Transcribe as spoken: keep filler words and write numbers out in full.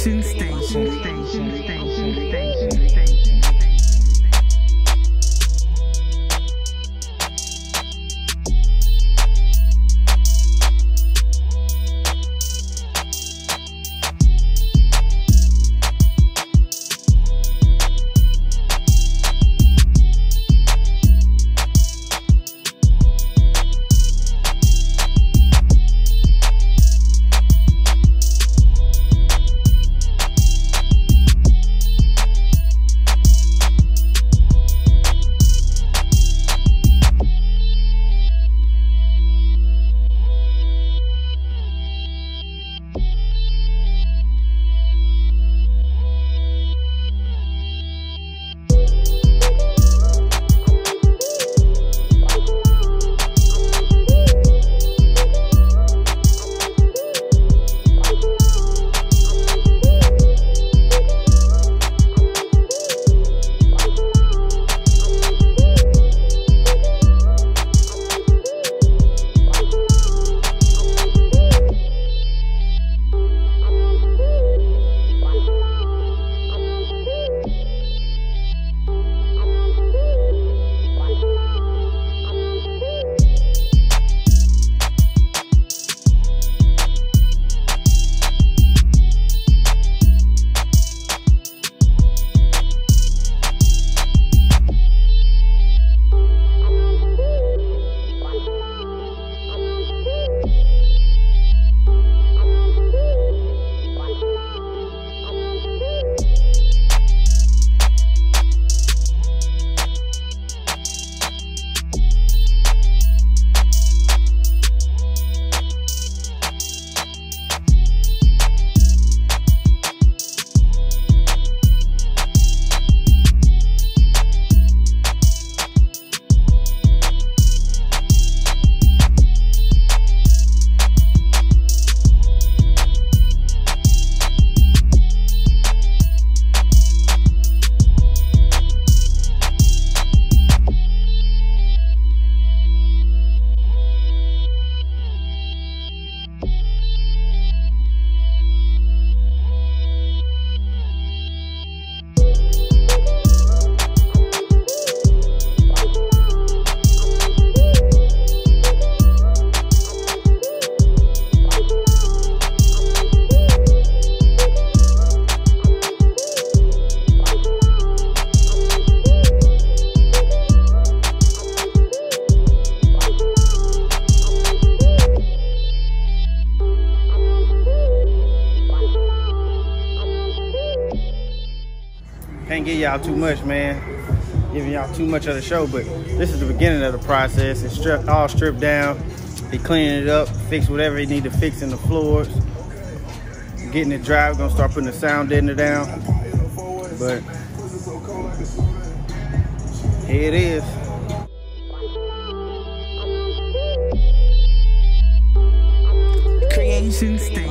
Station, station, station, station, station, station. Can't give y'all too much, man. Giving y'all too much of the show, but this is the beginning of the process. It's stripped, all stripped down. He cleaning it up, fix whatever he need to fix in the floors. Getting it dry, we're gonna start putting the sound deadener down. But here it is. Creation station.